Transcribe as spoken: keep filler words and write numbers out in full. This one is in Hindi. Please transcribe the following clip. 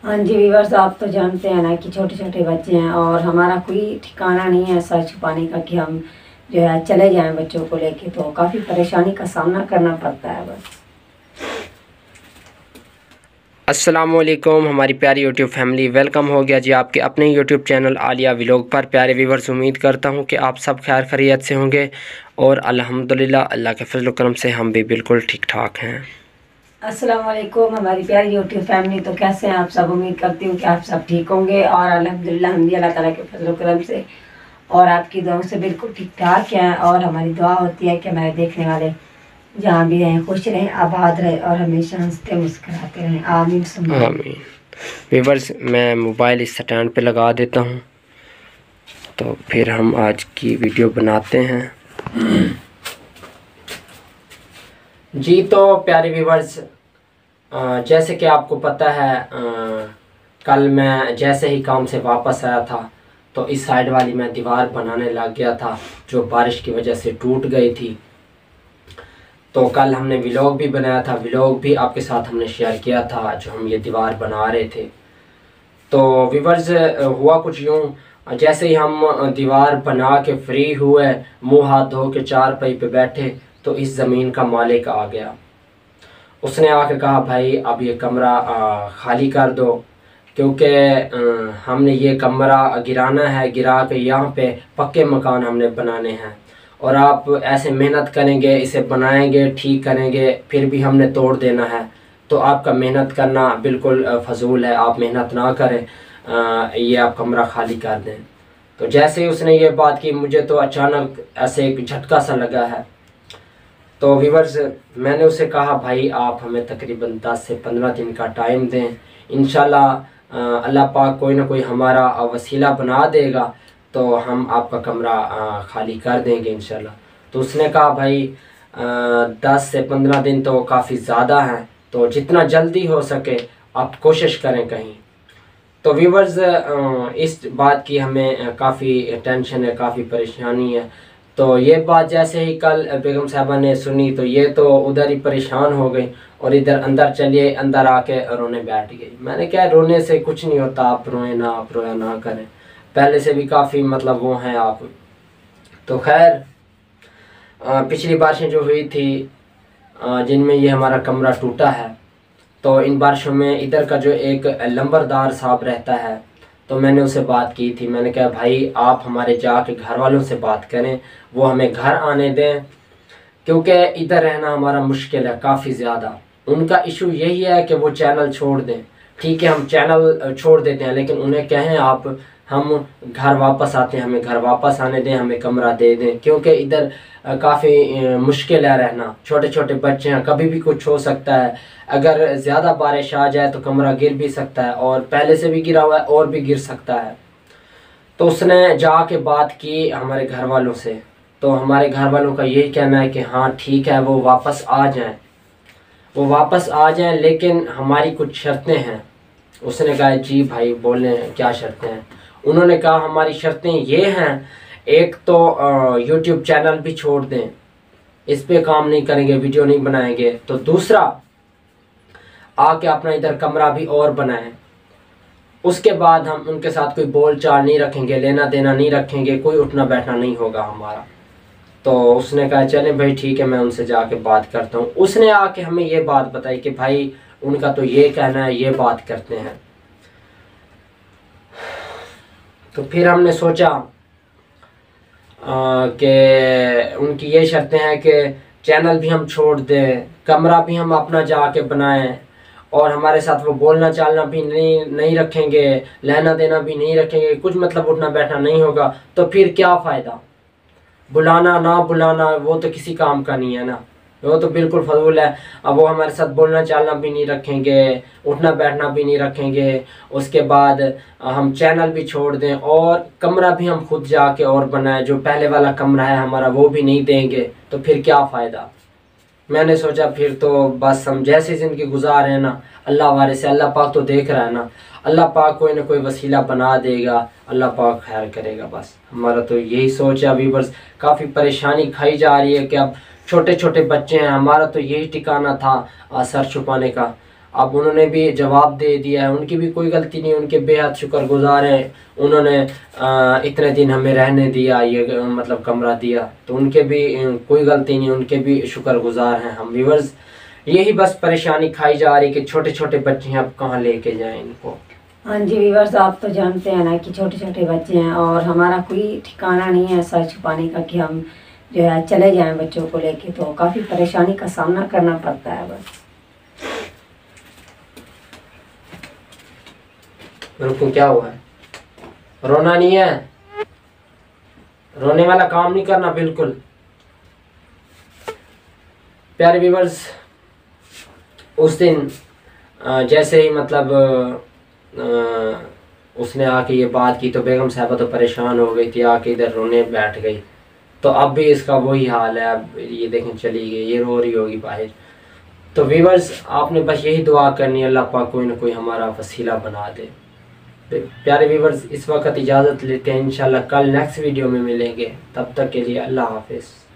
हाँ जी व्यूअर्स, आप तो जानते हैं ना कि छोटे छोटे बच्चे हैं और हमारा कोई ठिकाना नहीं है सर छुपाने का कि हम जो है चले जाएं बच्चों को लेके, तो काफ़ी परेशानी का सामना करना पड़ता है बस। अस्सलामुअलैकुम हमारी प्यारी यूट्यूब फैमिली, वेलकम हो गया जी आपके अपने यूट्यूब चैनल आलिया व्लॉग पर। प्यारे व्यूवर्स, उम्मीद करता हूं कि आप सब खैर खैरियत से होंगे और अल्हम्दुलिल्लाह अल्लाह के फजल करम से हम भी बिल्कुल ठीक ठाक हैं। अस्सलाम वालेकुम हमारी प्यारी यूट्यूब फैमिली, तो कैसे हैं आप सब? उम्मीद करती हूँ कि आप सब ठीक होंगे और अल्हम्दुलिल्लाह हम भी अल्लाह ताला के फजल करम से और आपकी दुआओं से बिल्कुल ठीक ठाक हैं। और हमारी दुआ होती है कि हमारे देखने वाले जहाँ भी रहें खुश रहें, आबाद रहें और हमेशा हंसते मुस्कुराते रहें। आमीन सुम्मा आमीन। व्यूवर्स, मैं मोबाइल इस स्टैंड पे लगा देता हूँ तो फिर हम आज की वीडियो बनाते हैं जी। तो प्यारे व्यूवर्स, जैसे कि आपको पता है, आ, कल मैं जैसे ही काम से वापस आया था तो इस साइड वाली मैं दीवार बनाने लग गया था जो बारिश की वजह से टूट गई थी। तो कल हमने व्लॉग भी बनाया था, व्लॉग भी आपके साथ हमने शेयर किया था जो हम ये दीवार बना रहे थे। तो व्यूवर्स, हुआ कुछ यूँ, जैसे ही हम दीवार बना के फ्री हुए, मुंह हाथ धो के चारपाई पे बैठे तो इस ज़मीन का मालिक आ गया। उसने आके कहा, भाई अब ये कमरा आ, खाली कर दो, क्योंकि हमने ये कमरा गिराना है, गिरा के यहाँ पे पक्के मकान हमने बनाने हैं और आप ऐसे मेहनत करेंगे, इसे बनाएंगे, ठीक करेंगे, फिर भी हमने तोड़ देना है, तो आपका मेहनत करना बिल्कुल फजूल है। आप मेहनत ना करें, आ, ये आप कमरा खाली कर दें। तो जैसे ही उसने ये बात की, मुझे तो अचानक ऐसे एक झटका सा लगा है। तो व्यूवर्स, मैंने उसे कहा, भाई आप हमें तकरीबन दस से पंद्रह दिन का टाइम दें, इंशाल्लाह अल्लाह पाक कोई ना कोई हमारा वसीला बना देगा तो हम आपका कमरा आ, खाली कर देंगे इंशाल्लाह। तो उसने कहा, भाई आ, दस से पंद्रह दिन तो काफ़ी ज़्यादा हैं, तो जितना जल्दी हो सके आप कोशिश करें कहीं। तो व्यूवर्स, इस बात की हमें काफ़ी टेंशन है, काफ़ी परेशानी है। तो ये बात जैसे ही कल बेगम साहबा ने सुनी तो ये तो उधर ही परेशान हो गई और इधर अंदर चलिए, अंदर आके रोने बैठ गई। मैंने क्या, रोने से कुछ नहीं होता, आप रोए ना, आप रोया ना करें, पहले से भी काफ़ी मतलब वो हैं आप। तो खैर, पिछली बारिशें जो हुई थी जिनमें ये हमारा कमरा टूटा है, तो इन बारिशों में इधर का जो एक लंबरदार साहब रहता है, तो मैंने उससे बात की थी। मैंने कहा, भाई आप हमारे जाके घर वालों से बात करें, वो हमें घर आने दें, क्योंकि इधर रहना हमारा मुश्किल है काफ़ी ज़्यादा। उनका इशू यही है कि वो चैनल छोड़ दें। ठीक है, हम चैनल छोड़ देते हैं, लेकिन उन्हें कहें आप हम घर वापस आते हैं, हमें घर वापस आने दें, हमें कमरा दे दें, क्योंकि इधर काफ़ी मुश्किल है रहना। छोटे छोटे बच्चे हैं, कभी भी कुछ हो सकता है। अगर ज़्यादा बारिश आ जाए तो कमरा गिर भी सकता है और पहले से भी गिरा हुआ है और भी गिर सकता है। तो उसने जाके बात की हमारे घर वालों से, तो हमारे घर वालों का यही कहना है कि हाँ ठीक है, वो वापस आ जाएं, वो वापस आ जाएं, लेकिन हमारी कुछ शर्तें हैं। उसने कहा, जी भाई बोलें, क्या शर्तें हैं? उन्होंने कहा, हमारी शर्तें ये हैं, एक तो यूट्यूब चैनल भी छोड़ दें, इस पे काम नहीं करेंगे, वीडियो नहीं बनाएंगे। तो दूसरा, आके अपना इधर कमरा भी और बनाएं। उसके बाद हम उनके साथ कोई बोल चाल नहीं रखेंगे, लेना देना नहीं रखेंगे, कोई उठना बैठना नहीं होगा हमारा। तो उसने कहा, चले भाई ठीक है, मैं उनसे जाके बात करता हूँ। उसने आके हमें ये बात बताई कि भाई उनका तो ये कहना है, ये बात करते हैं। तो फिर हमने सोचा कि उनकी ये शर्तें हैं कि चैनल भी हम छोड़ दें, कमरा भी हम अपना जाके बनाएं और हमारे साथ वो बोलना चालना भी नहीं नहीं रखेंगे, लेना देना भी नहीं रखेंगे, कुछ मतलब उठना बैठना नहीं होगा। तो फिर क्या फ़ायदा? बुलाना ना बुलाना वो तो किसी काम का नहीं है ना, वो तो बिल्कुल फजूल है। अब वो हमारे साथ बोलना चालना भी नहीं रखेंगे, उठना बैठना भी नहीं रखेंगे, उसके बाद हम चैनल भी छोड़ दें और कमरा भी हम खुद जाके और बनाएं, जो पहले वाला कमरा है हमारा वो भी नहीं देंगे, तो फिर क्या फ़ायदा? मैंने सोचा फिर तो बस हम जैसे ज़िंदगी गुजार रहे हैं ना, अल्लाह वाले से, अल्लाह पाक तो देख रहा है ना, अल्लाह पाक कोई ना कोई वसीला बना देगा, अल्लाह पाक खैर करेगा। बस हमारा तो यही सोच है। अभी बस काफ़ी परेशानी खाई जा रही है कि अब छोटे छोटे बच्चे हैं, हमारा तो यही ठिकाना था सर छुपाने का। अब उन्होंने भी जवाब दे दिया है, उनकी भी कोई गलती नहीं, उनके बेहद शुक्रगुजार हैं। उन्होंने आ, इतने दिन हमें रहने दिया, ये मतलब कमरा दिया, तो उनके भी कोई गलती नहीं, उनके भी शुक्रगुजार हैं हम व्यूअर्स। यही बस परेशानी खाई जा रही कि छोटे छोटे बच्चे हैं, अब कहाँ लेके जाएं इनको। हाँ जी व्यूअर्स, आप तो जानते हैं ना कि छोटे छोटे बच्चे हैं और हमारा कोई ठिकाना नहीं है सर छुपाने का कि हम जो है चले जाएं बच्चों को लेके, तो काफ़ी परेशानी का सामना करना पड़ता है। बस रुको, क्या हुआ है? रोना नहीं है, रोने वाला काम नहीं करना बिल्कुल। प्यारे व्यूअर्स, उस दिन जैसे ही मतलब उसने आके ये बात की तो बेगम साहबा तो परेशान हो गई थी, आके इधर रोने बैठ गई। तो अब भी इसका वही हाल है, अब ये देखें चली गई, ये रो रही होगी बाहर। तो व्यूअर्स, आपने बस यही दुआ करनी है, अल्लाह पाक कोई ना कोई हमारा वसीला बना दे। प्यारे व्यूअर्स, इस वक्त इजाज़त लेते हैं, इंशाल्लाह कल नेक्स्ट वीडियो में मिलेंगे। तब तक के लिए अल्लाह हाफिज़।